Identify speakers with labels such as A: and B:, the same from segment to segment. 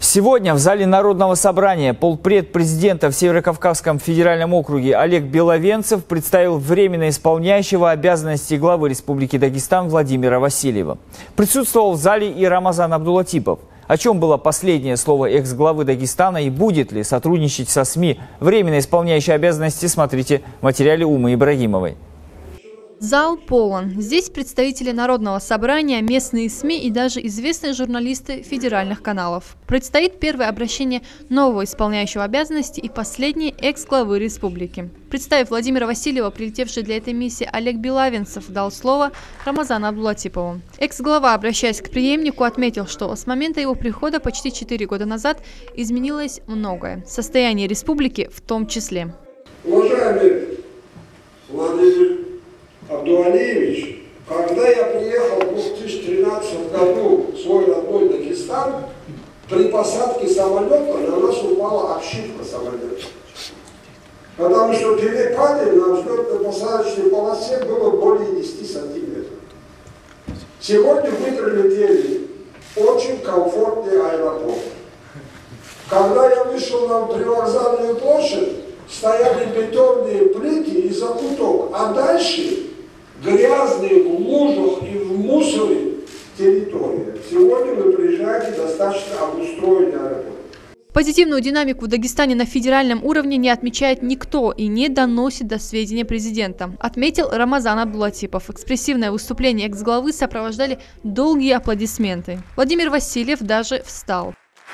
A: Сегодня в зале Народного собрания полпред президента в Северокавказском федеральном округе Олег Беловенцев представил временно исполняющего обязанности главы Республики Дагестан Владимира Васильева. Присутствовал в зале и Рамазан Абдулатипов. О чем было последнее слово экс-главы Дагестана и будет ли сотрудничать со СМИ временно исполняющий обязанности, смотрите в материале Умы Ибрагимовой.
B: Зал полон. Здесь представители Народного собрания, местные СМИ и даже известные журналисты федеральных каналов. Предстоит первое обращение нового исполняющего обязанности и последней экс-главы республики. Представив Владимира Васильева, прилетевший для этой миссии Олег Беловенцев дал слово Рамазану Абдулатипову. Экс-глава, обращаясь к преемнику, отметил, что с момента его прихода почти 4 года назад изменилось многое. Состояние республики в том числе.
C: Уважаемый Владимир Абдуалиевич, когда я приехал в 2013 году в свой родной Дагестан, при посадке самолета на нас упала обшивка самолета. Потому что перепады на взлетно-посадочной полосе было более 10 сантиметров. Сегодня мы прилетели очень комфортный аэропорт. Когда я вышел на привокзальную площадь, стояли бетонные плиты и закуток, а дальше грязные в лужах и в мусоре территории. Сегодня вы приезжаете достаточно обустроенный аэропорт.
B: Позитивную динамику в Дагестане на федеральном уровне не отмечает никто и не доносит до сведения президента, отметил Рамазан Абдулатипов. Экспрессивное выступление экс-главы сопровождали долгие аплодисменты. Владимир Васильев даже встал.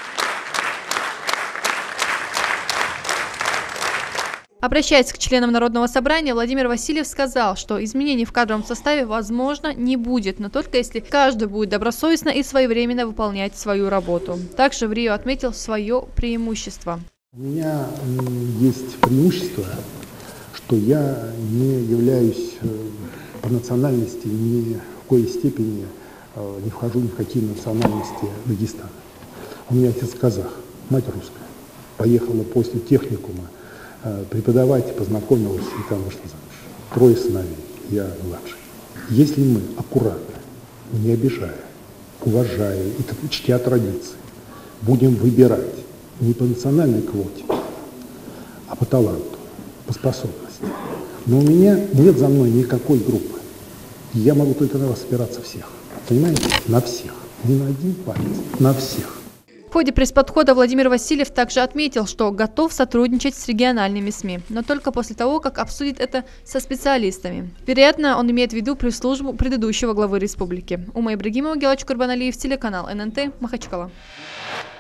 B: Обращаясь к членам Народного собрания, Владимир Васильев сказал, что изменений в кадровом составе возможно не будет, но только если каждый будет добросовестно и своевременно выполнять свою работу. Также в Рио отметил свое преимущество.
D: У меня есть преимущество, что я не являюсь по национальности ни в коей степени не вхожу ни в какие национальности Дагестана. У меня отец казах, мать русская. Поехала после техникума преподавать, познакомилась и там вышла замуж. 3 сыновей, я младший. Если мы аккуратно, не обижая, уважая и чтя традиции, будем выбирать не по национальной квоте, а по таланту, по способности. Но у меня нет за мной никакой группы. Я могу только на вас опираться всех. Понимаете? На всех. Не на один палец, на всех.
B: В ходе пресс-подхода Владимир Васильев также отметил, что готов сотрудничать с региональными СМИ, но только после того, как обсудит это со специалистами. Вероятно, он имеет в виду пресс-службу предыдущего главы республики. Ума Ибрагимова, Гелач Курбаналиев, телеканал ННТ, Махачкала.